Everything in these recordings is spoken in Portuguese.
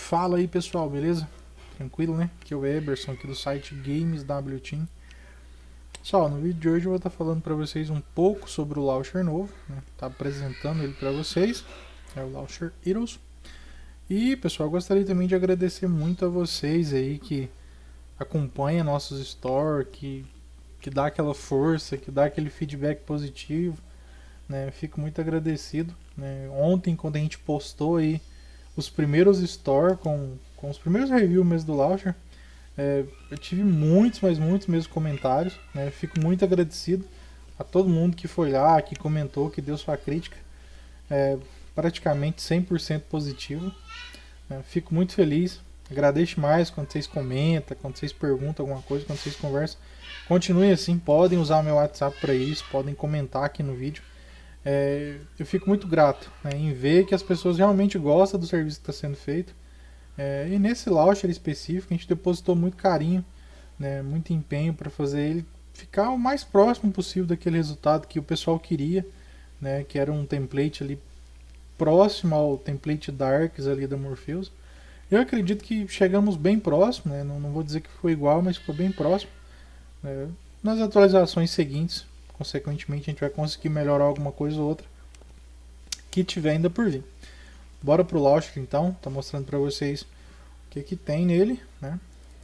Fala aí pessoal, beleza? Tranquilo, né? Aqui é o Eberson aqui do site GamesWTeam. Pessoal, no vídeo de hoje eu vou estar falando para vocês um pouco sobre o launcher novo, né? Tá apresentando ele para vocês, é o Launcher Heroes. E pessoal, eu gostaria também de agradecer muito a vocês aí que acompanham nossos stories, que dá aquela força, que dá aquele feedback positivo, né? Eu fico muito agradecido, né? Ontem, quando a gente postou aí os primeiros store com os primeiros reviews mesmo do launcher, eu tive muitos, mas muitos mesmo comentários, né? Eu fico muito agradecido a todo mundo que foi lá, que comentou, que deu sua crítica, praticamente 100% positivo, né? Fico muito feliz, agradeço mais quando vocês comentam, quando vocês perguntam alguma coisa, quando vocês conversam. Continuem assim, podem usar meu WhatsApp para isso, podem comentar aqui no vídeo. Eu fico muito grato, né, em ver que as pessoas realmente gostam do serviço que está sendo feito. E nesse launcher específico a gente depositou muito carinho, né, muito empenho para fazer ele ficar o mais próximo possível daquele resultado que o pessoal queria, né, que era um template ali próximo ao template Darks ali da Morpheus. Eu acredito que chegamos bem próximo, né, não vou dizer que foi igual, mas ficou bem próximo. Nas atualizações seguintes, consequentemente, a gente vai conseguir melhorar alguma coisa ou outra que tiver ainda por vir. Bora pro launcher então, tá mostrando para vocês o que tem nele, né?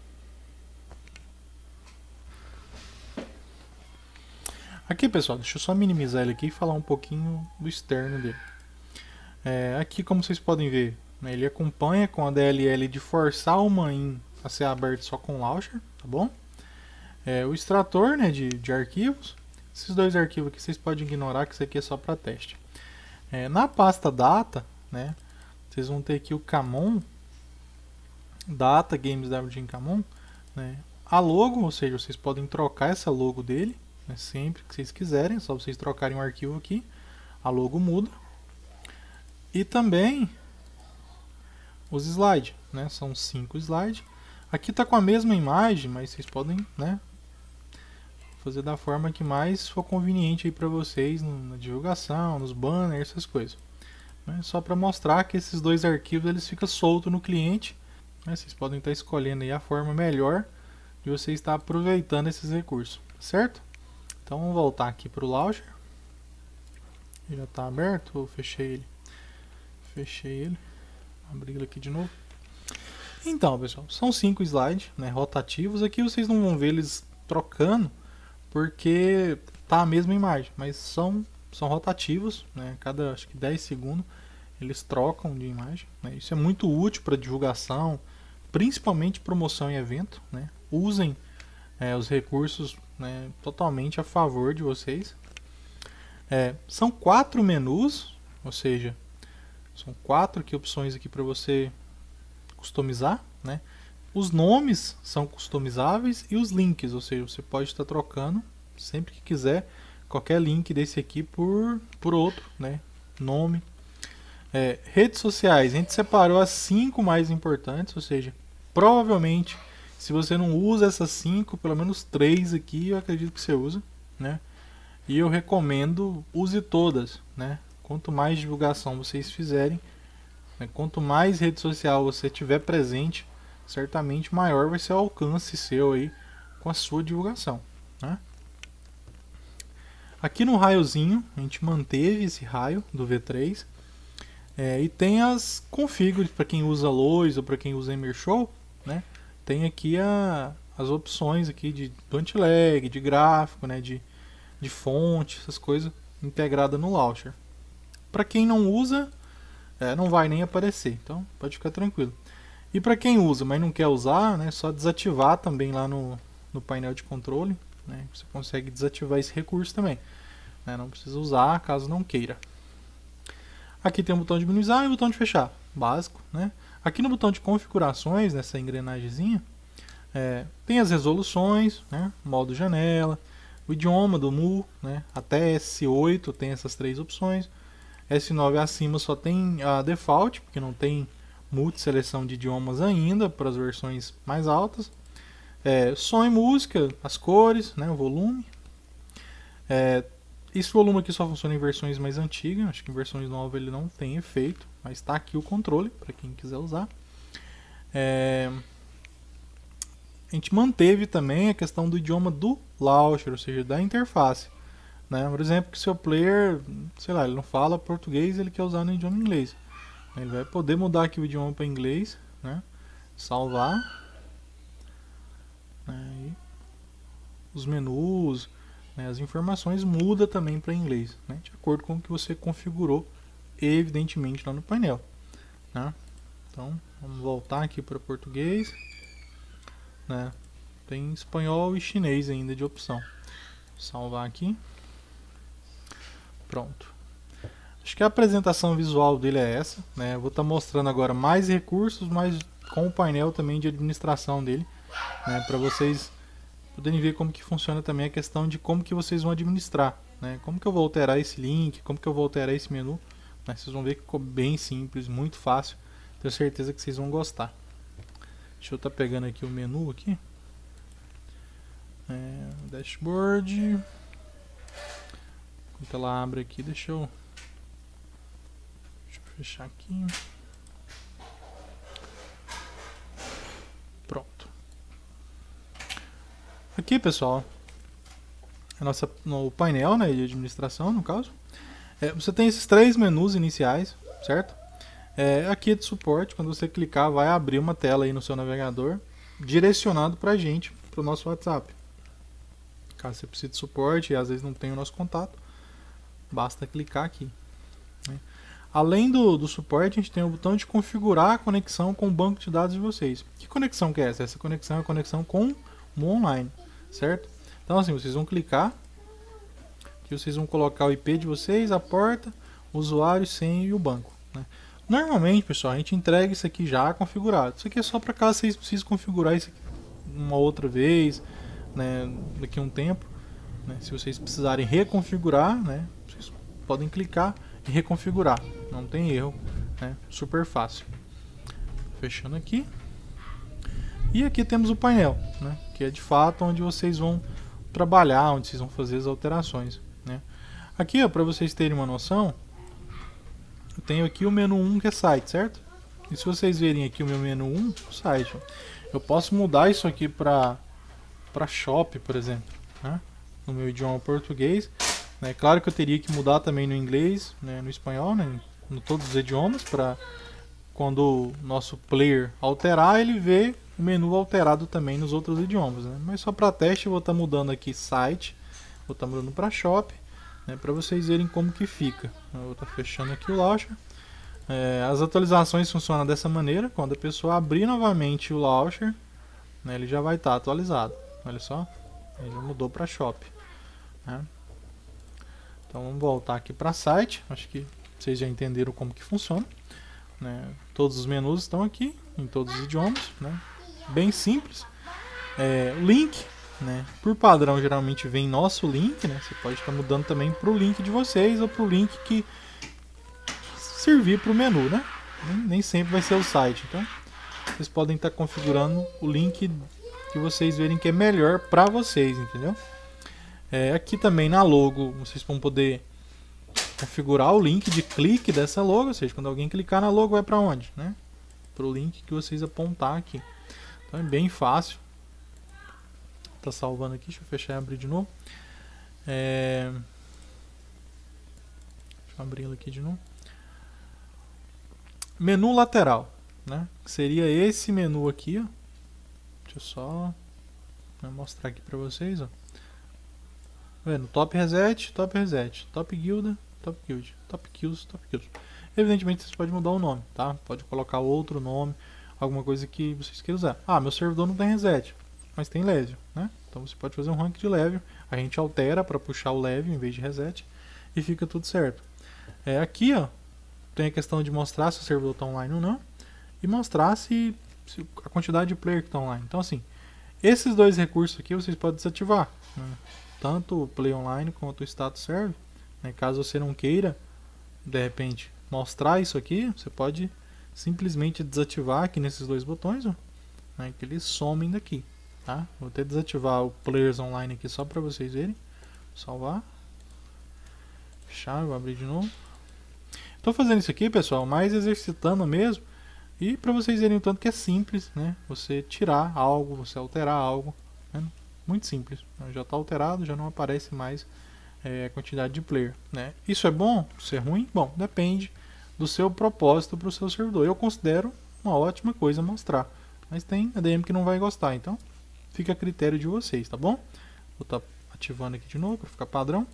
Aqui, pessoal, deixa eu só minimizar ele aqui e falar um pouquinho do externo dele. Aqui, como vocês podem ver, né, ele acompanha com a DLL de forçar o main a ser aberto só com o launcher, tá bom? O extrator, né, de arquivos. Esses dois arquivos aqui vocês podem ignorar, que isso aqui é só para teste. Na pasta data, né, vocês vão ter aqui o Camon, data GamesWTeam Camon, né, a logo, ou seja, vocês podem trocar essa logo dele, né, sempre que vocês quiserem, só vocês trocarem o arquivo aqui, a logo muda. E também os slides, né, são 5 slides. Aqui está com a mesma imagem, mas vocês podem, né, fazer da forma que mais for conveniente para vocês na divulgação, nos banners, essas coisas. Só para mostrar que esses dois arquivos eles ficam soltos no cliente. Vocês podem estar escolhendo aí a forma melhor de você estar aproveitando esses recursos, certo? Então vamos voltar aqui para o launcher. Já está aberto, eu fechei ele. Fechei ele. Abri ele aqui de novo. Então, pessoal, são 5 slides, né, rotativos. Aqui vocês não vão ver eles trocando, porque tá a mesma imagem, mas são rotativos, né? Cada acho que 10 segundos eles trocam de imagem, né? Isso é muito útil para divulgação, principalmente promoção em evento, né? Usem os recursos, né, totalmente a favor de vocês. São 4 menus, ou seja, são 4 opções aqui para você customizar, né? Os nomes são customizáveis e os links, ou seja, você pode estar trocando sempre que quiser qualquer link desse aqui por outro, né? Nome. Redes sociais, a gente separou as 5 mais importantes, ou seja, provavelmente se você não usa essas 5, pelo menos 3 aqui eu acredito que você usa, né? E eu recomendo use todas, né? Quanto mais divulgação vocês fizerem, né? Quanto mais rede social você tiver presente, certamente maior vai ser o alcance seu aí com a sua divulgação, né? Aqui no raiozinho a gente manteve esse raio do V3, e tem as configures para quem usa Lois ou para quem usa Emershow, né? Tem aqui as opções aqui de anti-lag, de gráfico, né? de fonte, essas coisas integrada no launcher. Para quem não usa, não vai nem aparecer, então pode ficar tranquilo. E para quem usa, mas não quer usar, né, só desativar também lá no painel de controle, né, você consegue desativar esse recurso também, né, não precisa usar caso não queira. Aqui tem o botão de minimizar e o botão de fechar, básico, né. Aqui no botão de configurações, nessa engrenagemzinha, tem as resoluções, né, modo janela, o idioma do MU, né, até S8 tem essas 3 opções. S9 acima só tem a default, porque não tem multi-seleção de idiomas ainda para as versões mais altas. Som e música, as cores, né, o volume. Esse volume aqui só funciona em versões mais antigas, acho que em versões novas ele não tem efeito, mas está aqui o controle para quem quiser usar. A gente manteve também a questão do idioma do launcher, ou seja, da interface. Né? Por exemplo, que seu player, sei lá, ele não fala português, ele quer usar no idioma inglês. Ele vai poder mudar aqui o idioma para inglês, né? Salvar. Né? Os menus, né? As informações mudam também para inglês, né? De acordo com o que você configurou, evidentemente, lá no painel. Né? Então, vamos voltar aqui para português. Né? Tem espanhol e chinês ainda de opção. Salvar aqui. Pronto. Acho que a apresentação visual dele é essa. Né? Eu vou estar mostrando agora mais recursos, mas com o painel também de administração dele. Né? Para vocês poderem ver como que funciona também a questão de como que vocês vão administrar. Né? Como que eu vou alterar esse link, como que eu vou alterar esse menu. Né? Vocês vão ver que ficou bem simples, muito fácil. Tenho certeza que vocês vão gostar. Deixa eu estar pegando aqui o menu aqui. Dashboard. Enquanto ela abre aqui, deixa eu fechar aqui. Pronto. Aqui, pessoal, no painel, né, de administração, no caso, você tem esses 3 menus iniciais, certo? Aqui é de suporte. Quando você clicar, vai abrir uma tela aí no seu navegador direcionado para a gente, para o nosso WhatsApp. Caso você precise de suporte e às vezes não tem o nosso contato, basta clicar aqui. Né? Além do suporte, a gente tem o botão de configurar a conexão com o banco de dados de vocês. Que conexão que é essa? Essa conexão é a conexão com o online, certo? Então assim, vocês vão clicar, que vocês vão colocar o IP de vocês, a porta, o usuário, senha e o banco. Né? Normalmente, pessoal, a gente entrega isso aqui já configurado. Isso aqui é só para caso vocês precisem configurar isso aqui uma outra vez, né, daqui a um tempo. Né? Se vocês precisarem reconfigurar, né, vocês podem clicar e reconfigurar. Não tem erro, né? Super fácil. Fechando aqui. E aqui temos o painel, né, que é de fato onde vocês vão trabalhar, onde vocês vão fazer as alterações. Né? Aqui, para vocês terem uma noção, eu tenho aqui o menu 1 que é site, certo? E se vocês verem aqui o meu menu 1, o site, eu posso mudar isso aqui para shop, por exemplo, né? No meu idioma português. É claro que eu teria que mudar também no inglês, né, no espanhol, né, em todos os idiomas, para quando o nosso player alterar, ele vê o menu alterado também nos outros idiomas. Né? Mas só para teste eu vou estar mudando aqui site, vou estar mudando para shop, né, para vocês verem como que fica. Eu vou estar fechando aqui o launcher. As atualizações funcionam dessa maneira. Quando a pessoa abrir novamente o launcher, né, ele já vai estar atualizado. Olha só, ele mudou para shop. Né? Então vamos voltar aqui para site. Acho que vocês já entenderam como que funciona. Né? Todos os menus estão aqui em todos os idiomas. Né? Bem simples. Link, né? Por padrão geralmente vem nosso link. Né? Você pode estar mudando também para o link de vocês ou para o link que servir para o menu, né? Nem sempre vai ser o site. Então vocês podem estar configurando o link que vocês verem que é melhor para vocês, entendeu? Aqui também na logo vocês vão poder configurar o link de clique dessa logo, ou seja, quando alguém clicar na logo vai para onde, né? Para o link que vocês apontar aqui. Então é bem fácil. Tá salvando aqui, deixa eu fechar e abrir de novo. Deixa eu abrir ele aqui de novo. Menu lateral, né? Seria esse menu aqui, ó. Deixa eu só mostrar aqui para vocês, ó. Vendo? Top reset, top reset, top guilda, top guild, top kills, top kills. Evidentemente vocês podem mudar o nome, tá? Pode colocar outro nome, alguma coisa que vocês queiram usar. Ah, meu servidor não tem reset, mas tem level, né? Então você pode fazer um rank de level, a gente altera para puxar o level em vez de reset e fica tudo certo. Aqui, ó, tem a questão de mostrar se o servidor está online ou não e mostrar se a quantidade de player que está online. Então assim, esses dois recursos aqui vocês podem desativar, né? Tanto o Play Online quanto o Status Serve. Né? Caso você não queira, de repente, mostrar isso aqui, você pode simplesmente desativar aqui nesses dois botões, ó, né? Que eles somem daqui. Tá? Vou até desativar o Players Online aqui só para vocês verem. Salvar. Fechar, vou abrir de novo. Estou fazendo isso aqui, pessoal, mais exercitando mesmo, E para vocês verem o tanto que é simples, né? Você tirar algo, você alterar algo, né? Muito simples. Já está alterado, já não aparece mais a quantidade de player, né? Isso é bom? Isso é ruim? Bom, depende do seu propósito para o seu servidor. Eu considero uma ótima coisa mostrar, mas tem ADM que não vai gostar, então fica a critério de vocês, tá bom? Vou estar ativando aqui de novo para ficar padrão.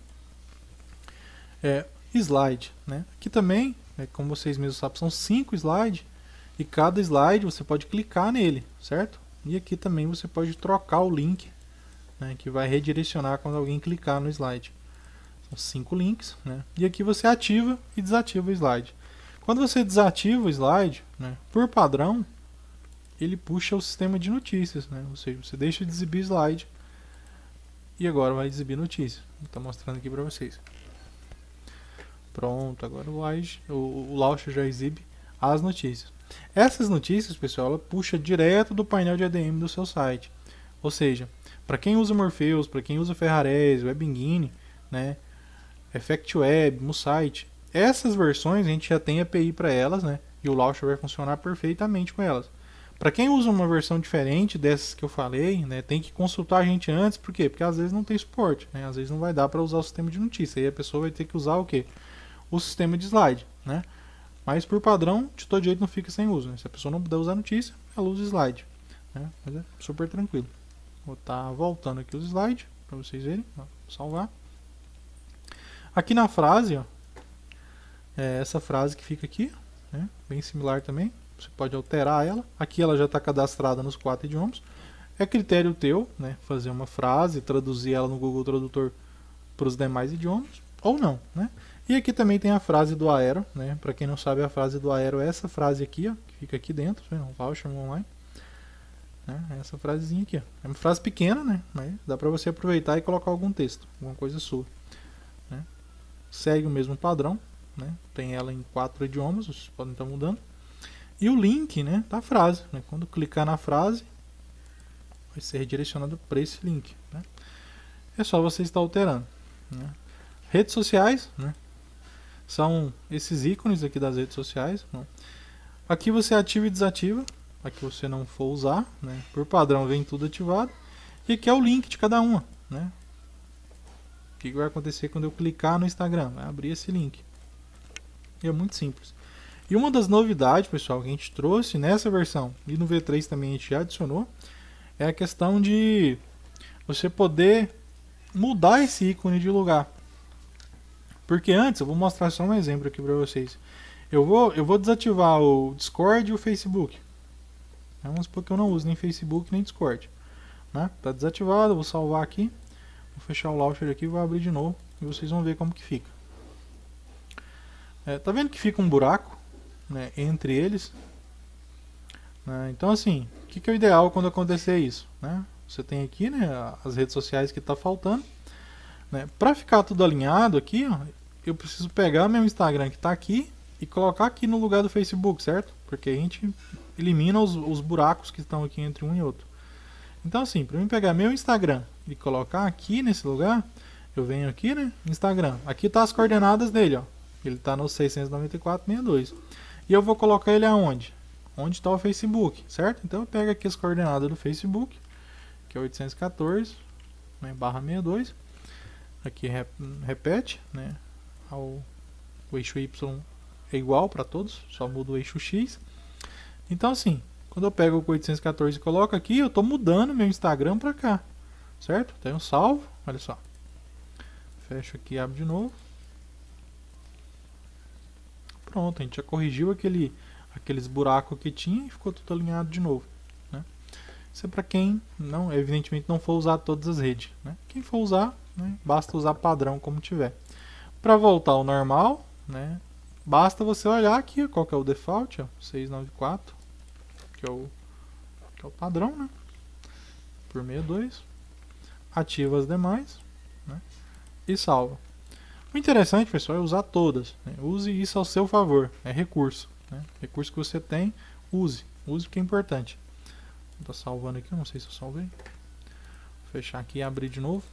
Slide, né? Aqui também, como vocês mesmos sabem, são 5 slides e cada slide você pode clicar nele, certo? E aqui também você pode trocar o link, né, que vai redirecionar quando alguém clicar no slide. São 5 links, né? E aqui você ativa e desativa o slide. Quando você desativa o slide, né, por padrão, ele puxa o sistema de notícias, né? Ou seja, você deixa de exibir slide e agora vai exibir notícias. Vou estar mostrando aqui para vocês. Pronto, agora o launcher já exibe as notícias. Essas notícias, pessoal, ela puxa direto do painel de ADM do seu site. Ou seja, para quem usa Morpheus, para quem usa Ferrarese, WebEngine, né, EffectWeb, MuSite, essas versões a gente já tem API para elas, né, e o launcher vai funcionar perfeitamente com elas. Para quem usa uma versão diferente dessas que eu falei, né, tem que consultar a gente antes, por quê? Porque às vezes não tem suporte, né, às vezes não vai dar para usar o sistema de notícia, aí a pessoa vai ter que usar o quê? O sistema de slide, né? Mas por padrão, de todo jeito não fica sem uso, né? Se a pessoa não puder usar notícia, ela usa slide, né? Mas é super tranquilo. Vou estar voltando aqui os slides para vocês verem, ó, salvar. Aqui na frase, ó, essa frase que fica aqui, né? Bem similar também. Você pode alterar ela. Aqui ela já está cadastrada nos 4 idiomas. É critério teu, né? Fazer uma frase, traduzir ela no Google Tradutor para os demais idiomas, ou não, né? E aqui também tem a frase do Aero, né? Para quem não sabe, a frase do Aero é essa frase aqui, ó, que fica aqui dentro, né? O Launcher Online. Né? Essa frasezinha aqui, ó. É uma frase pequena, né? Mas dá para você aproveitar e colocar algum texto, alguma coisa sua. Né? Segue o mesmo padrão, né? Tem ela em 4 idiomas, vocês podem estar mudando. E o link, né, da frase, né? Quando clicar na frase, vai ser redirecionado para esse link, né? É só você estar alterando, né? Redes sociais, né? São esses ícones aqui das redes sociais, né? Aqui você ativa e desativa, aqui você não for usar, né? Por padrão vem tudo ativado. E aqui é o link de cada uma, né? O que vai acontecer quando eu clicar no Instagram? Vai abrir esse link. E é muito simples. E uma das novidades, pessoal, que a gente trouxe nessa versão, e no V3 também a gente já adicionou, é a questão de você poder mudar esse ícone de lugar. Porque antes, eu vou mostrar só um exemplo aqui para vocês. Eu vou desativar o Discord e o Facebook. Vamos supor que eu não uso nem Facebook nem Discord. Né? Tá desativado, eu vou salvar aqui. Vou fechar o launcher aqui e vou abrir de novo. E vocês vão ver como que fica. Tá vendo que fica um buraco, né, entre eles? Então assim, o que é o ideal quando acontecer isso? Né? Você tem aqui, né, as redes sociais que está faltando. Né? Para ficar tudo alinhado aqui, ó, eu preciso pegar meu Instagram que está aqui e colocar aqui no lugar do Facebook, certo? Porque a gente elimina os buracos que estão aqui entre um e outro. Então assim, para mim pegar meu Instagram e colocar aqui nesse lugar, eu venho aqui, né, Instagram. Aqui tá as coordenadas dele, ó. Ele está no 694.62. E eu vou colocar ele aonde? Onde está o Facebook, certo? Então eu pego aqui as coordenadas do Facebook, que é 814, né, /62. Aqui repete, né? O eixo Y é igual para todos, só muda o eixo X. Então assim, quando eu pego o 814 e coloco aqui, eu estou mudando meu Instagram para cá, certo? Então eu salvo, olha só. Fecho aqui e abro de novo. Pronto, a gente já corrigiu aqueles buracos que tinha e ficou tudo alinhado de novo. Né? Isso é para quem, não, evidentemente, não for usar todas as redes. Né? Quem for usar, né, basta usar padrão como tiver. Para voltar ao normal, né, basta você olhar aqui qual que é o default, ó, 694, que é o padrão, né, por 62. Ativa as demais, né, e salva. O interessante, pessoal, é usar todas. Né? Use isso ao seu favor. É recurso. Né? Recurso que você tem, use. Use porque é importante. Estou salvando aqui, não sei se eu salvei. Vou fechar aqui e abrir de novo.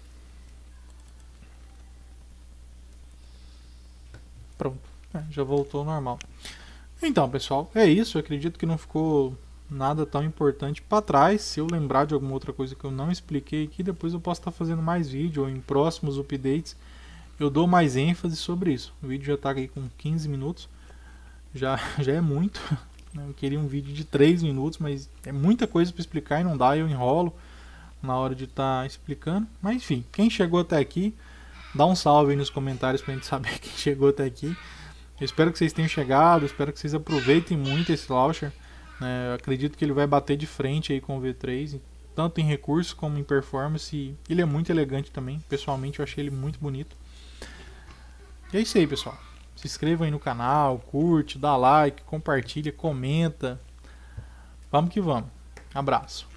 Pronto. Já voltou ao normal. Então, pessoal, é isso. Eu acredito que não ficou nada tão importante para trás. Se eu lembrar de alguma outra coisa que eu não expliquei aqui, depois eu posso estar fazendo mais vídeo ou em próximos updates eu dou mais ênfase sobre isso. O vídeo já está aí com 15 minutos, já é muito. Eu queria um vídeo de 3 minutos, mas é muita coisa para explicar e não dá, eu enrolo na hora de estar explicando. Mas enfim, quem chegou até aqui, dá um salve aí nos comentários pra gente saber quem chegou até aqui. Eu espero que vocês tenham chegado, espero que vocês aproveitem muito esse launcher. Eu acredito que ele vai bater de frente aí com o V3, tanto em recursos como em performance. E ele é muito elegante também, pessoalmente eu achei ele muito bonito. E é isso aí, pessoal. Se inscreva aí no canal, curte, dá like, compartilha, comenta. Vamos que vamos. Abraço.